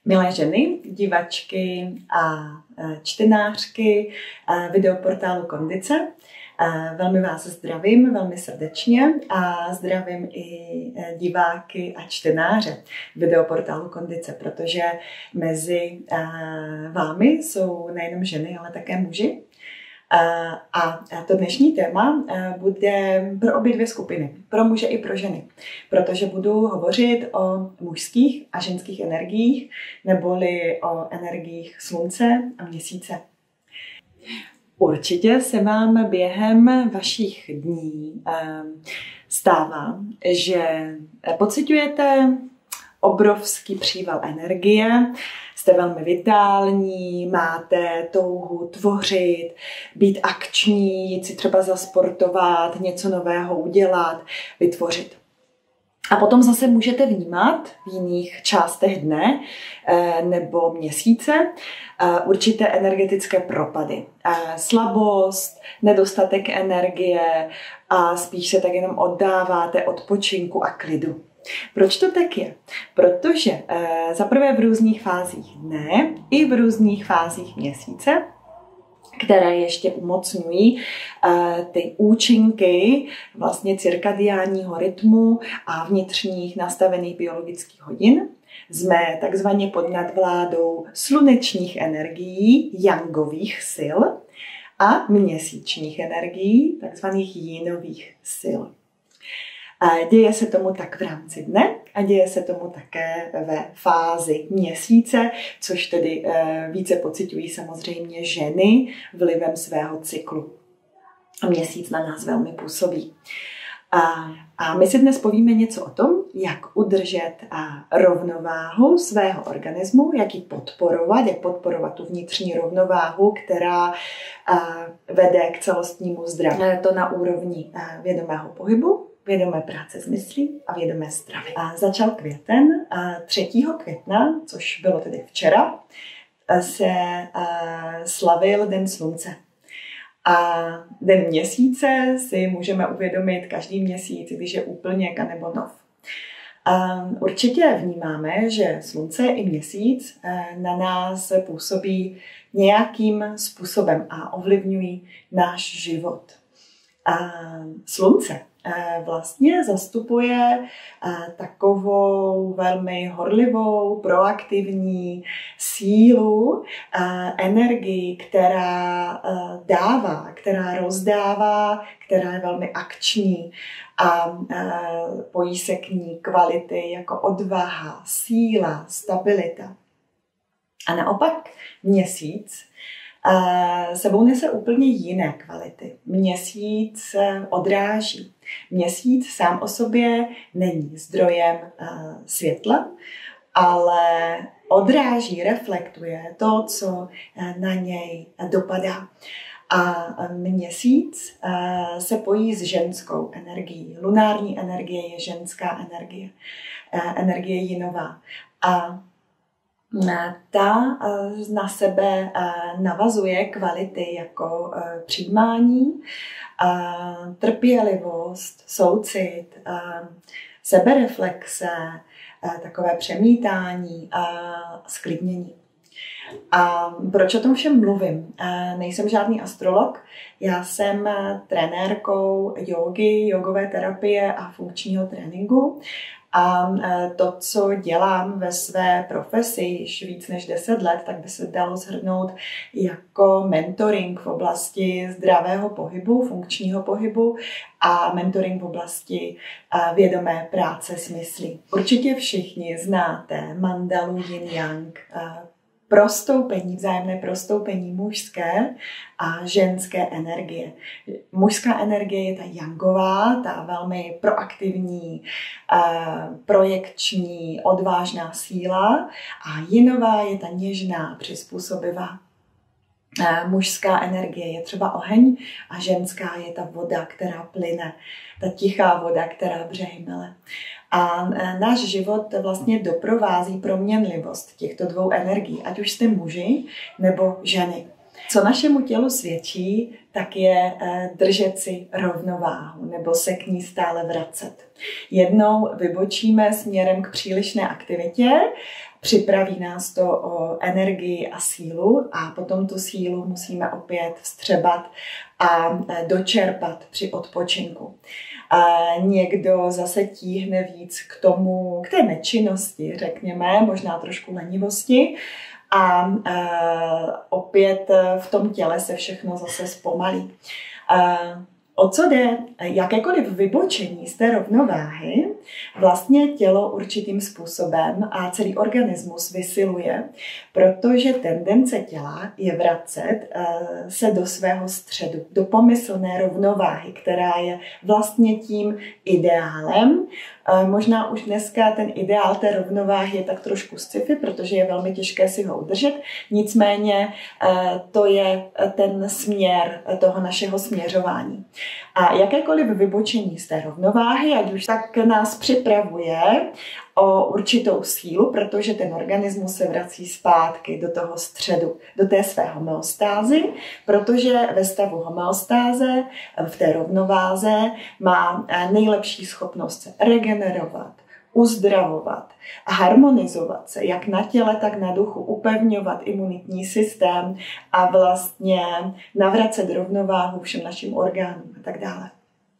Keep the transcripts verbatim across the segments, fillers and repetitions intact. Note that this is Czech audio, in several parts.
Milé ženy, divačky a čtenářky videoportálu Kondice, velmi vás zdravím, velmi srdečně a zdravím i diváky a čtenáře videoportálu Kondice, protože mezi vámi jsou nejenom ženy, ale také muži. A to dnešní téma bude pro obě dvě skupiny, pro muže i pro ženy, protože budu hovořit o mužských a ženských energiích, neboli o energiích slunce a měsíce. Určitě se vám během vašich dní stává, že pociťujete obrovský příval energie, jste velmi vitální, máte touhu tvořit, být akční, jít si třeba zasportovat, něco nového udělat, vytvořit. A potom zase můžete vnímat v jiných částech dne nebo měsíce určité energetické propady. Slabost, nedostatek energie a spíš se tak jenom oddáváte odpočinku a klidu. Proč to tak je? Protože e, zaprvé v různých fázích dne i v různých fázích měsíce, které ještě umocňují e, ty účinky vlastně cirkadiánního rytmu a vnitřních nastavených biologických hodin, jsme takzvaně pod nadvládou slunečních energií, yangových sil a měsíčních energií, takzvaných jinových sil. A děje se tomu tak v rámci dne a děje se tomu také ve fázi měsíce, což tedy více pociťují samozřejmě ženy vlivem svého cyklu. A měsíc na nás velmi působí. A, a my si dnes povíme něco o tom, jak udržet rovnováhu svého organismu, jak ji podporovat, jak podporovat tu vnitřní rovnováhu, která vede k celostnímu zdraví. To na úrovni vědomého pohybu, vědomé práce s myslí a vědomé stravy. A začal květen, třetího května, což bylo tedy včera, se slavil Den slunce. A Den měsíce si můžeme uvědomit každý měsíc, když je úplněk anebo nov. A určitě vnímáme, že slunce i měsíc na nás působí nějakým způsobem a ovlivňují náš život. A slunce vlastně zastupuje takovou velmi horlivou, proaktivní sílu, energii, která dává, která rozdává, která je velmi akční a pojí se k ní kvality jako odvaha, síla, stabilita. A naopak měsíc sebou nese úplně jiné kvality. Měsíc odráží. Měsíc sám o sobě není zdrojem světla, ale odráží, reflektuje to, co na něj dopadá. A měsíc se pojí s ženskou energií. Lunární energie je ženská energie. Energie jinová. A ta na sebe navazuje kvality jako přijímání, trpělivost, soucit, sebereflexe, takové přemítání a sklidnění. A proč o tom všem mluvím? Nejsem žádný astrolog, já jsem trenérkou jógy, jogové terapie a funkčního tréninku. A to, co dělám ve své profesi již víc než deset let, tak by se dalo shrnout jako mentoring v oblasti zdravého pohybu, funkčního pohybu a mentoring v oblasti vědomé práce s myslí. Určitě všichni znáte mandalu yin-yang, prostoupení, vzájemné prostoupení mužské a ženské energie. Mužská energie je ta yangová, ta velmi proaktivní, projekční, odvážná síla a jinová je ta něžná, přizpůsobivá. Mužská energie je třeba oheň a ženská je ta voda, která plyne, ta tichá voda, která břehy mele. A náš život vlastně doprovází proměnlivost těchto dvou energií, ať už jste muži nebo ženy. Co našemu tělu svědčí, tak je držet si rovnováhu nebo se k ní stále vracet. Jednou vybočíme směrem k přílišné aktivitě, připraví nás to o energii a sílu a potom tu sílu musíme opět vstřebat a dočerpat při odpočinku. A někdo zase tíhne víc k tomu, k té nečinnosti, řekněme, možná trošku lenivosti. A e, opět v tom těle se všechno zase zpomalí. E, o co jde? Jakékoliv vybočení z té rovnováhy vlastně tělo určitým způsobem a celý organismus vysiluje, protože tendence těla je vracet e, se do svého středu, do pomyslné rovnováhy, která je vlastně tím ideálem. Možná už dneska ten ideál té rovnováhy je tak trošku sci-fi, protože je velmi těžké si ho udržet. Nicméně to je ten směr toho našeho směřování. A jakékoliv vybočení z té rovnováhy, ať už tak nás připravuje o určitou sílu, protože ten organismus se vrací zpátky do toho středu, do té své homeostázy, protože ve stavu homeostáze, v té rovnováze, má nejlepší schopnost se regenerovat, uzdravovat, harmonizovat se, jak na těle, tak na duchu, upevňovat imunitní systém a vlastně navracet rovnováhu všem našim orgánům a tak dále.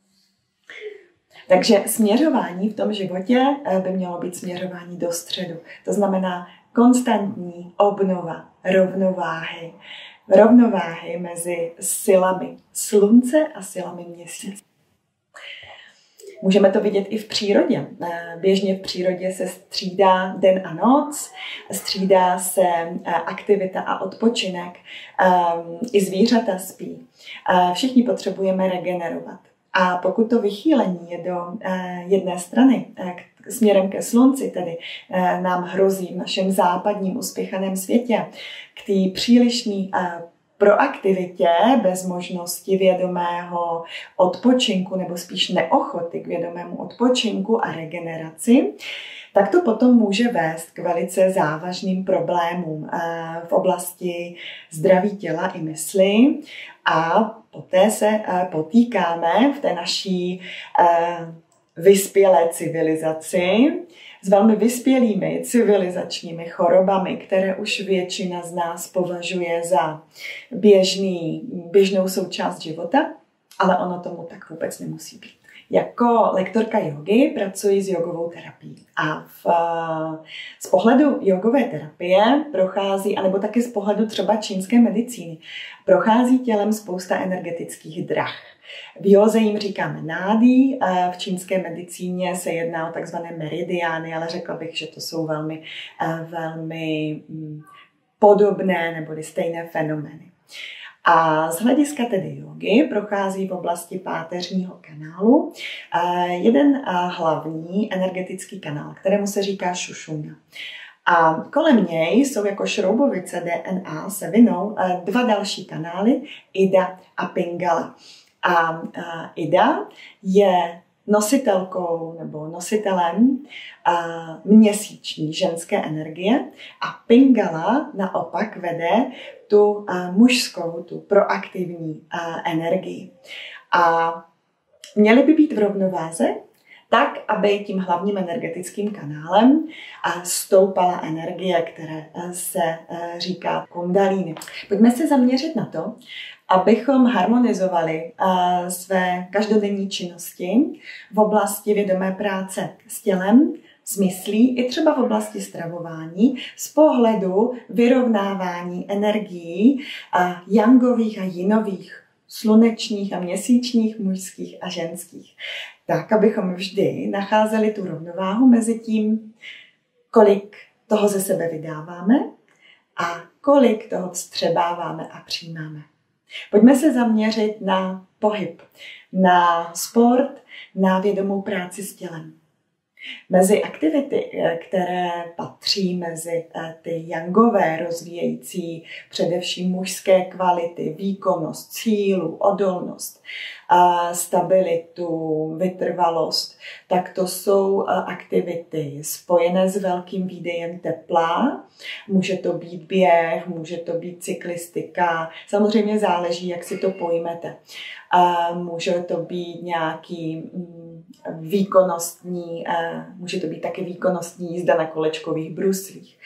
Takže směřování v tom životě by mělo být směřování do středu. To znamená konstantní obnova rovnováhy. Rovnováhy mezi silami slunce a silami měsíce. Můžeme to vidět i v přírodě. Běžně v přírodě se střídá den a noc, střídá se aktivita a odpočinek. I zvířata spí. Všichni potřebujeme regenerovat. A pokud to vychýlení je do jedné strany, směrem ke slunci, tedy nám hrozí v našem západním uspěchaném světě, k té přílišné proaktivitě bez možnosti vědomého odpočinku nebo spíš neochoty k vědomému odpočinku a regeneraci, tak to potom může vést k velice závažným problémům v oblasti zdraví těla i mysli a poté se potýkáme v té naší vyspělé civilizaci s velmi vyspělými civilizačními chorobami, které už většina z nás považuje za běžný, běžnou součást života, ale ono tomu tak vůbec nemusí být. Jako lektorka jogy pracuji s jogovou terapií a v, z pohledu jogové terapie prochází, anebo taky z pohledu třeba čínské medicíny, prochází tělem spousta energetických drah. V józe jim říkáme nádí, v čínské medicíně se jedná o takzvané meridiány, ale řekla bych, že to jsou velmi, velmi podobné nebo stejné fenomény. A z hlediska tedy jogy prochází v oblasti páteřního kanálu jeden hlavní energetický kanál, kterému se říká Sušumna. A kolem něj jsou jako šroubovice D N A se vinou dva další kanály, Ida a Pingala. A Ida je nositelkou nebo nositelem měsíční ženské energie a Pingala naopak vede tu mužskou, tu proaktivní energii. A měly by být v rovnováze tak, aby tím hlavním energetickým kanálem stoupala energie, které se říká kundalíny. Pojďme se zaměřit na to, abychom harmonizovali své každodenní činnosti v oblasti vědomé práce s tělem, s myslí i třeba v oblasti stravování z pohledu vyrovnávání energií jangových a jinových, slunečních a měsíčních, mužských a ženských. Tak, abychom vždy nacházeli tu rovnováhu mezi tím, kolik toho ze sebe vydáváme a kolik toho vstřebáváme a přijímáme. Pojďme se zaměřit na pohyb, na sport, na vědomou práci s tělem. Mezi aktivity, které patří mezi ty yangové, rozvíjející především mužské kvality, výkonnost, sílu, odolnost, stabilitu, vytrvalost, tak to jsou aktivity spojené s velkým výdejem tepla. Může to být běh, může to být cyklistika, samozřejmě záleží, jak si to pojmete. Může to být nějaký výkonnostní, může to být taky výkonnostní jízda na kolečkových bruslích.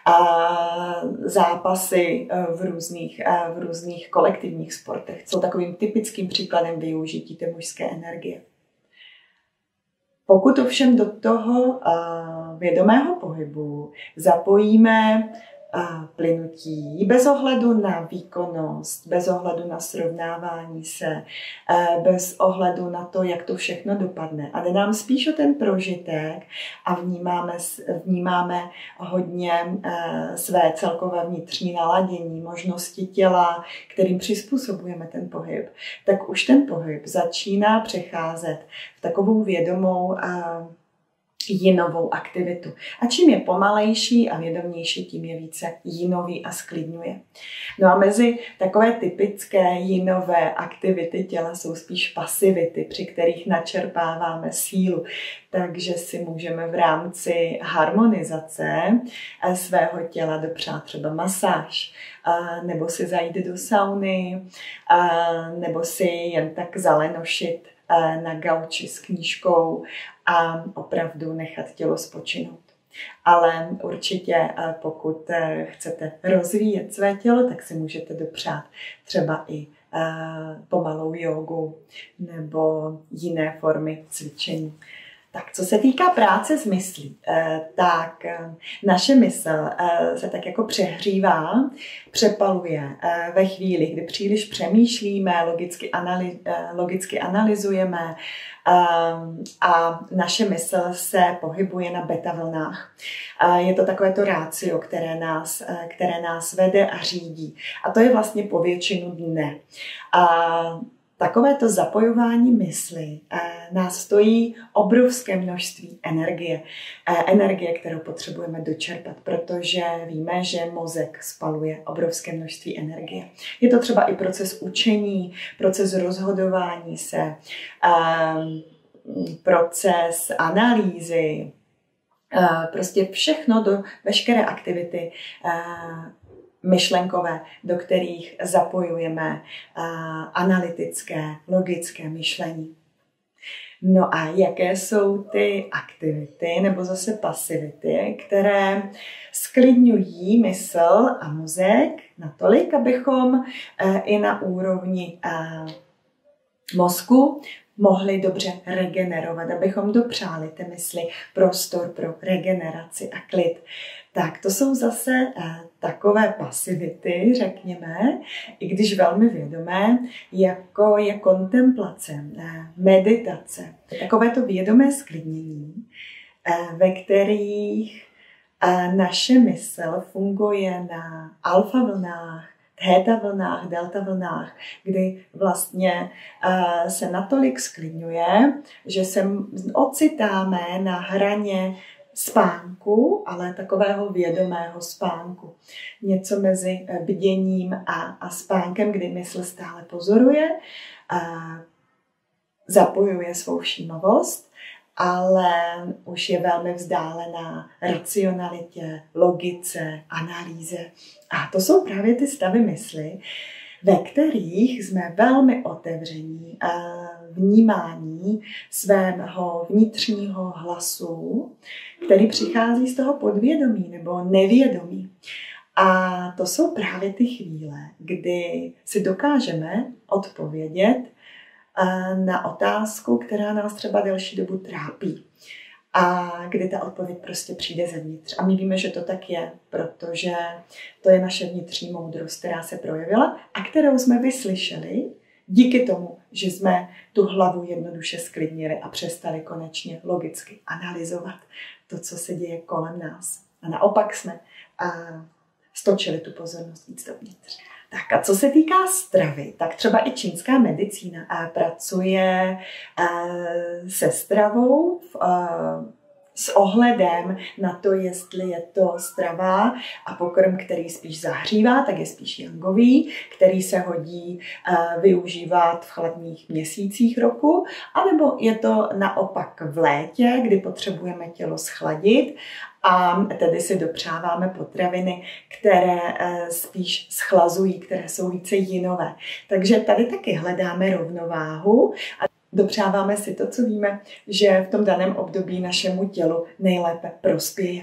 Zápasy v různých, v různých kolektivních sportech jsou takovým typickým příkladem využití té mužské energie. Pokud ovšem do toho vědomého pohybu zapojíme plynutí, bez ohledu na výkonnost, bez ohledu na srovnávání se, bez ohledu na to, jak to všechno dopadne. A jde nám spíš o ten prožitek a vnímáme, vnímáme hodně své celkové vnitřní naladění, možnosti těla, kterým přizpůsobujeme ten pohyb, tak už ten pohyb začíná přecházet v takovou vědomou jinovou aktivitu. A čím je pomalejší a vědomější, tím je více jinový a sklidňuje. No a mezi takové typické jinové aktivity těla jsou spíš pasivity, při kterých načerpáváme sílu. Takže si můžeme v rámci harmonizace svého těla dopřát třeba masáž, nebo si zajít do sauny, nebo si jen tak zalenošit na gauči s knížkou a opravdu nechat tělo spočinout. Ale určitě, pokud chcete rozvíjet své tělo, tak si můžete dopřát třeba i pomalou jógu nebo jiné formy cvičení. Tak co se týká práce s myslí, tak naše mysl se tak jako přehřívá, přepaluje ve chvíli, kdy příliš přemýšlíme, logicky, analy, logicky analyzujeme a naše mysl se pohybuje na beta vlnách. Je to takové to rácio, které nás, které nás vede a řídí. A to je vlastně po většinu dne. A takovéto zapojování mysli nás stojí obrovské množství energie. Energie, kterou potřebujeme dočerpat, protože víme, že mozek spaluje obrovské množství energie. Je to třeba i proces učení, proces rozhodování se, proces analýzy, prostě všechno, do veškeré aktivity myšlenkové, do kterých zapojujeme uh, analytické, logické myšlení. No a jaké jsou ty aktivity nebo zase pasivity, které sklidňují mysl a mozek natolik, abychom uh, i na úrovni uh, mozku mohli dobře regenerovat, abychom dopřáli té mysli prostor pro regeneraci a klid. Tak to jsou zase uh, takové pasivity, řekněme, i když velmi vědomé, jako je kontemplace, meditace. Takové to vědomé sklidnění, ve kterých naše mysl funguje na alfa vlnách, theta vlnách, delta vlnách, kdy vlastně se natolik sklidňuje, že se ocitáme na hraně spánku, ale takového vědomého spánku. Něco mezi bděním a, a spánkem, kdy mysl stále pozoruje, a zapojuje svou všímavost, ale už je velmi vzdálená racionalitě, logice, analýze. A to jsou právě ty stavy mysli, ve kterých jsme velmi otevření a vnímání svého vnitřního hlasu, který přichází z toho podvědomí nebo nevědomí. A to jsou právě ty chvíle, kdy si dokážeme odpovědět na otázku, která nás třeba delší dobu trápí. A kdy ta odpověď prostě přijde zevnitř. A my víme, že to tak je, protože to je naše vnitřní moudrost, která se projevila a kterou jsme vyslyšeli díky tomu, že jsme tu hlavu jednoduše sklidnili a přestali konečně logicky analyzovat to, co se děje kolem nás. A naopak jsme a stočili tu pozornost víc dovnitř. Tak a co se týká stravy, tak třeba i čínská medicína pracuje se stravou v s ohledem na to, jestli je to strava a pokrm, který spíš zahřívá, tak je spíš jangový, který se hodí uh, využívat v chladných měsících roku, anebo je to naopak v létě, kdy potřebujeme tělo schladit a tedy si dopřáváme potraviny, které uh, spíš schlazují, které jsou více jinové. Takže tady taky hledáme rovnováhu a dopřáváme si to, co víme, že v tom daném období našemu tělu nejlépe prospěje.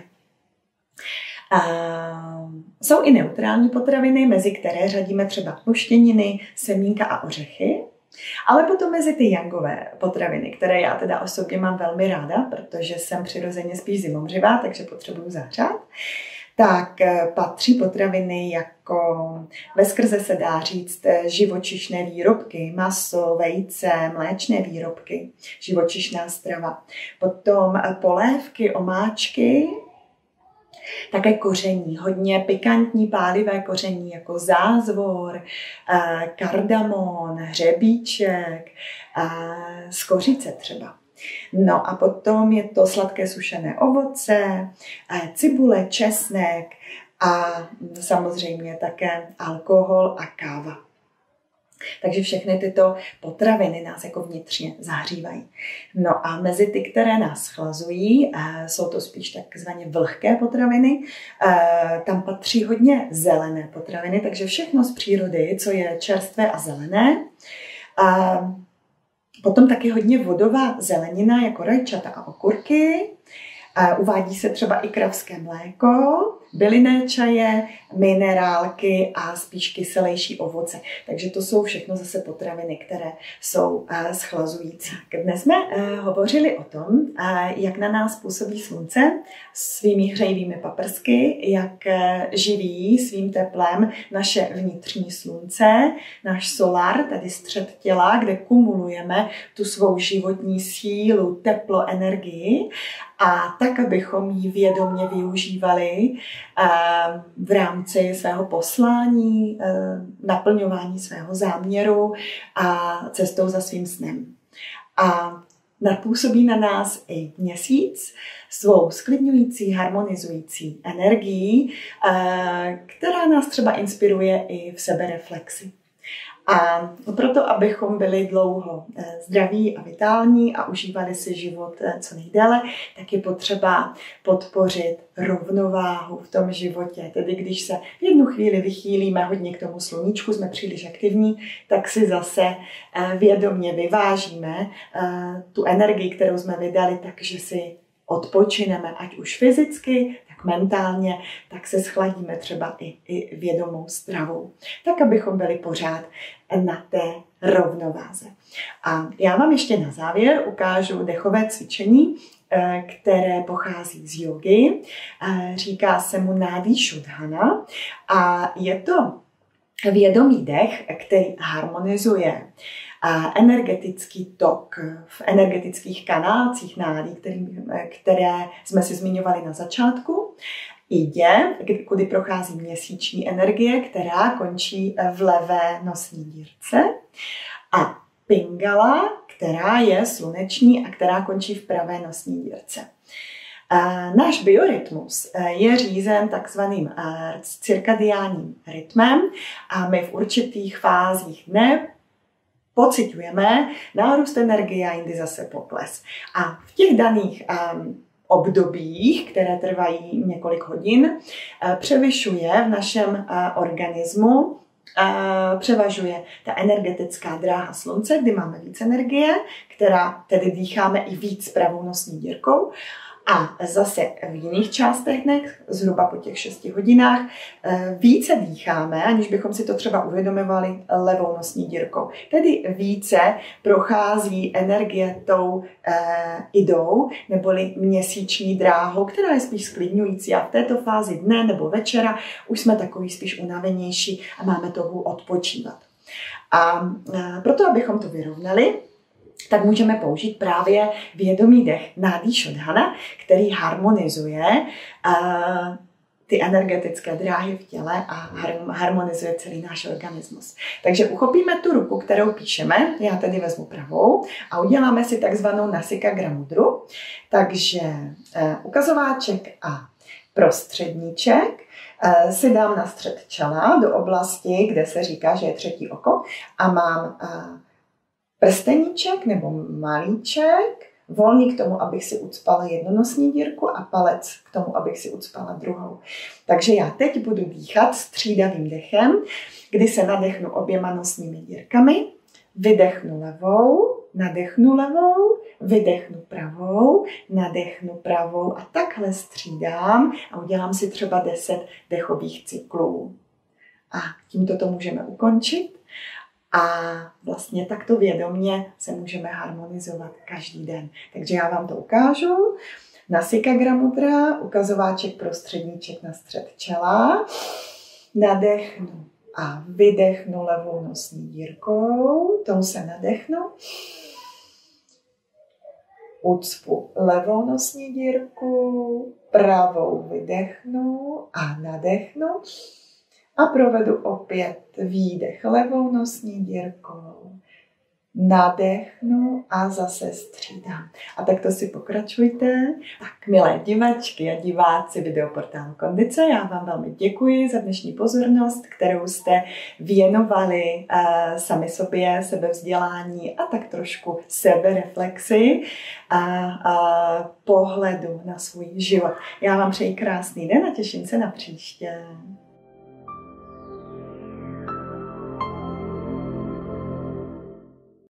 A jsou i neutrální potraviny, mezi které řadíme třeba luštěniny, semínka a ořechy, ale potom mezi ty jangové potraviny, které já teda osobně mám velmi ráda, protože jsem přirozeně spíš zimomřivá, takže potřebuju zahřát, tak patří potraviny jako veskrze se dá říct živočišné výrobky, maso, vejce, mléčné výrobky, živočišná strava. Potom polévky, omáčky, také koření, hodně pikantní pálivé koření jako zázvor, kardamon, hřebíček, skořice třeba. No a potom je to sladké sušené ovoce, cibule, česnek a samozřejmě také alkohol a káva. Takže všechny tyto potraviny nás jako vnitřně zahřívají. No a mezi ty, které nás chlazují, jsou to spíš takzvaně vlhké potraviny, tam patří hodně zelené potraviny, takže všechno z přírody, co je čerstvé a zelené. A potom taky hodně vodová zelenina, jako rajčata a okurky. Uvádí se třeba i kravské mléko, bylinné čaje, minerálky a spíš kyselější ovoce. Takže to jsou všechno zase potraviny, které jsou schlazující. Dnes jsme hovořili o tom, jak na nás působí slunce svými hřejivými paprsky, jak živí svým teplem naše vnitřní slunce, náš solar, tedy střed těla, kde kumulujeme tu svou životní sílu, teplo, energii, a tak, abychom ji vědomě využívali v rámci svého poslání, naplňování svého záměru a cestou za svým snem. A napůsobí na nás i měsíc svou sklidňující, harmonizující energií, která nás třeba inspiruje i v sebereflexi. A proto, abychom byli dlouho zdraví a vitální a užívali si život co nejdéle, tak je potřeba podpořit rovnováhu v tom životě. Tedy když se v jednu chvíli vychýlíme hodně k tomu sluníčku, jsme příliš aktivní, tak si zase vědomě vyvážíme tu energii, kterou jsme vydali, takže si odpočineme, ať už fyzicky, tak mentálně, tak se schladíme třeba i, i vědomou stravou, tak abychom byli pořád na té rovnováze. A já vám ještě na závěr ukážu dechové cvičení, které pochází z jógy. Říká se mu Nadi Shodhana a je to vědomý dech, který harmonizuje energetický tok v energetických kanálcích nádí, který, které jsme si zmiňovali na začátku. Ide, kudy prochází měsíční energie, která končí v levé nosní dírce. A Pingala, která je sluneční a která končí v pravé nosní dírce. Náš biorytmus je řízen takzvaným cirkadiánním rytmem a my v určitých fázích dne pociťujeme nárůst energie a jindy zase pokles. A v těch daných um, obdobích, které trvají několik hodin, uh, převyšuje v našem uh, organismu, uh, převažuje ta energetická dráha slunce, kdy máme víc energie, která tedy dýcháme i víc pravou nosní dírkou. A zase v jiných částech dne, zhruba po těch šesti hodinách, více dýcháme, aniž bychom si to třeba uvědomovali levou nosní dírkou. Tedy více prochází energie tou e, idou, neboli měsíční dráhou, která je spíš sklidňující. A v této fázi dne nebo večera už jsme takový spíš unavenější a máme toho odpočívat. A e, proto, abychom to vyrovnali, tak můžeme použít právě vědomý dech Nadi Shodhana, který harmonizuje uh, ty energetické dráhy v těle a harmonizuje celý náš organismus. Takže uchopíme tu ruku, kterou píšeme, já tedy vezmu pravou a uděláme si takzvanou Nasika Gramudru. Takže eh, ukazováček a prostředníček eh, si dám na střed čela do oblasti, kde se říká, že je třetí oko a mám eh, prsteníček nebo malíček, volný k tomu, abych si ucpala jednonosní dírku a palec k tomu, abych si ucpala druhou. Takže já teď budu dýchat střídavým dechem, kdy se nadechnu oběma nosními dírkami, vydechnu levou, nadechnu levou, vydechnu pravou, nadechnu pravou a takhle střídám a udělám si třeba deset dechových cyklů. A tímto to můžeme ukončit. A vlastně takto vědomě se můžeme harmonizovat každý den. Takže já vám to ukážu. Nasika Gramudra, ukazováček prostředníček na střed čela. Nadechnu a vydechnu levou nosní dírkou. Tou se nadechnu. Ucpu levou nosní dírku, pravou vydechnu a nadechnu. A provedu opět výdech levou nosní dírkou, nadechnu a zase střídám. A takto si pokračujte. Tak, milé divačky a diváci videoportálu Kondice, já vám velmi děkuji za dnešní pozornost, kterou jste věnovali uh, sami sobě, sebevzdělání a tak trošku sebereflexi a, a pohledu na svůj život. Já vám přeji krásný den a těším se na příště.